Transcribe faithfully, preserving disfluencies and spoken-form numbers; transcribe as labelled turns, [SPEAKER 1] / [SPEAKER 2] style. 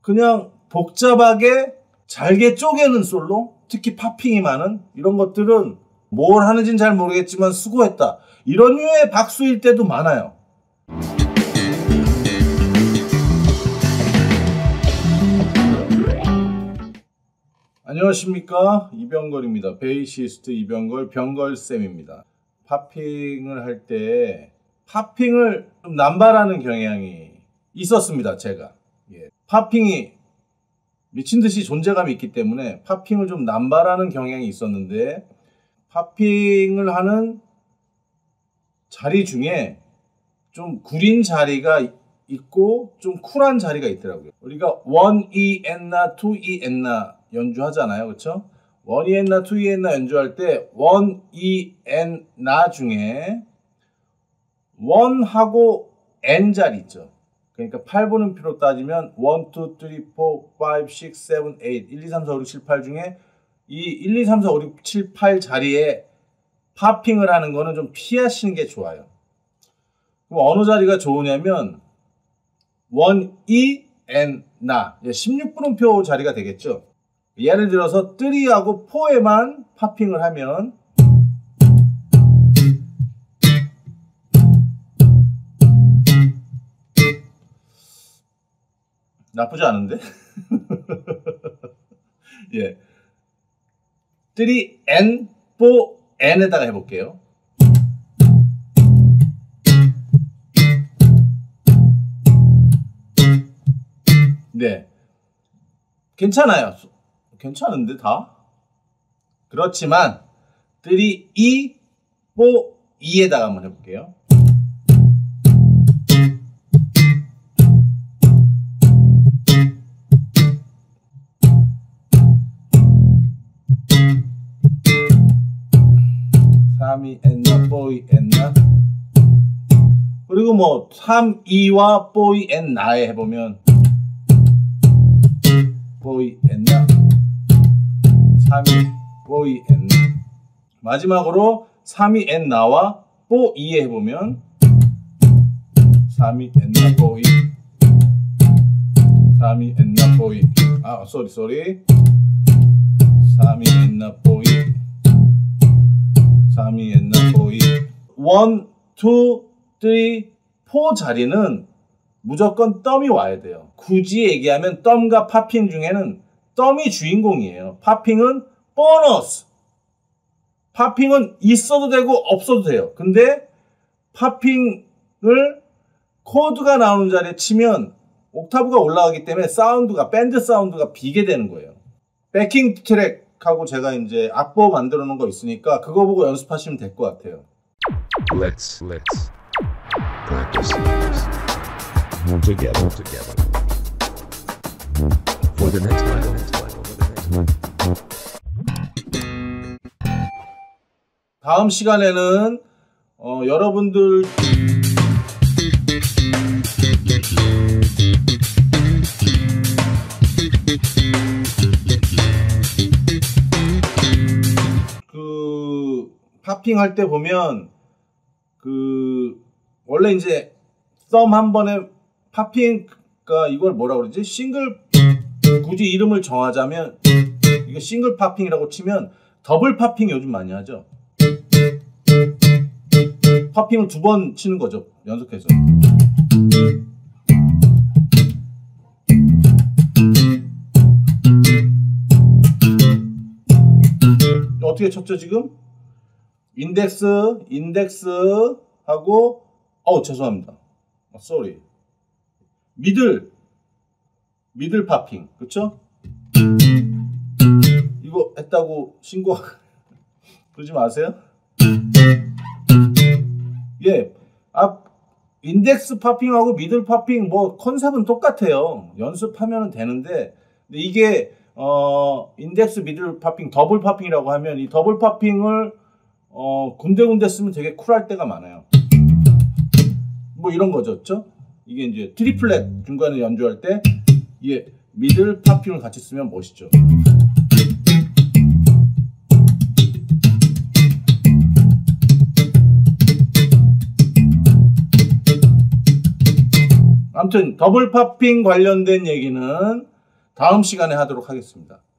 [SPEAKER 1] 그냥 복잡하게 잘게 쪼개는 솔로, 특히 팝핑이 많은 이런 것들은 뭘 하는지는 잘 모르겠지만 수고했다, 이런 류의 박수일 때도 많아요. 안녕하십니까, 이병걸입니다. 베이시스트 이병걸, 병걸쌤입니다. 팝핑을 할 때 팝핑을 좀 남발하는 경향이 있었습니다. 제가 예. 팝핑이 미친듯이 존재감이 있기 때문에 팝핑을 좀 남발하는 경향이 있었는데, 팝핑을 하는 자리 중에 좀 구린 자리가 있고 좀 쿨한 자리가 있더라고요. 우리가 원 이 엔나, 투 이 엔나 연주하잖아요. 그렇죠? 원 이 엔나, 투 이 엔나 연주할 때 원 이 엔나 중에 원하고 N 자리 있죠. 그러니까 팔 분음표로 따지면 일, 이, 삼, 사, 오, 육, 칠, 팔, 일, 이, 삼, 사, 오, 육, 칠, 팔 중에 이 일, 이, 삼, 사, 오, 육, 칠, 팔 자리에 팝핑을 하는 거는 좀 피하시는 게 좋아요. 그럼 어느 자리가 좋으냐면 원, 이, N, 나 십육 분음표 자리가 되겠죠. 예를 들어서 삼하고 사에만 팝핑을 하면 나쁘지 않은데? 예. 삼, N, 사, N에다가 해볼게요. 네. 괜찮아요. 괜찮은데, 다? 그렇지만, 삼, 이, 사, 이에다가 한번 해볼게요. 삼, 이, 엔나, 사, 이, 엔나. 그리고 뭐, 삼, 이와 사, 이, 엔나에 해보면, 사, 이, 엔나. 삼, 이, 사, 이, 엔나. 마지막으로, 삼, 이, 엔나와 사, 이에 해보면, 삼, 이, 엔나, 사, 이. 삼, 이, 엔나, 사, 이. 아, 쏘리, 쏘리. 삼, 이, 엔나, 사, 이. 삼, 이, 엔나, 사, 이. 일, 이, 삼, 사 자리는 무조건 덤이 와야 돼요. 굳이 얘기하면 덤과 팝핑 중에는 덤이 주인공이에요. 팝핑은 보너스. 팝핑은 있어도 되고 없어도 돼요. 근데 팝핑을 코드가 나오는 자리에 치면 옥타브가 올라가기 때문에 사운드가, 밴드 사운드가 비게 되는 거예요. 백킹 트랙하고 제가 이제 악보 만들어 놓은 거 있으니까 그거 보고 연습하시면 될 것 같아요.
[SPEAKER 2] Let's let's practice together together for the next time.
[SPEAKER 1] 다음 시간에는 어, 여러분들 그 팝핑 할 때 보면 그 원래 이제 썸 한 번에 팝핑가 이걸 뭐라 그러지? 싱글, 굳이 이름을 정하자면 이거 싱글 팝핑이라고 치면 더블 팝핑 요즘 많이 하죠. 팝핑을 두 번 치는 거죠, 연속해서. 어떻게 쳤죠 지금? 인덱스, 인덱스 하고, 어우 죄송합니다. 어, 쏘리. 미들, 미들 팝핑, 그쵸? 이거 했다고 신고 그러지 마세요. 예, 아, 인덱스 팝핑하고 미들 팝핑 뭐 컨셉은 똑같아요. 연습하면 되는데, 근데 이게 어 인덱스 미들 팝핑, 더블 팝핑이라고 하면 이 더블 팝핑을 어 군데군데 쓰면 되게 쿨할 때가 많아요. 뭐 이런 거죠, 그렇죠? 이게 이제 트리플렛 중간에 연주할 때 이게 미들 팝핑을 같이 쓰면 멋있죠. 아무튼 더블 팝핑 관련된 얘기는 다음 시간에 하도록 하겠습니다.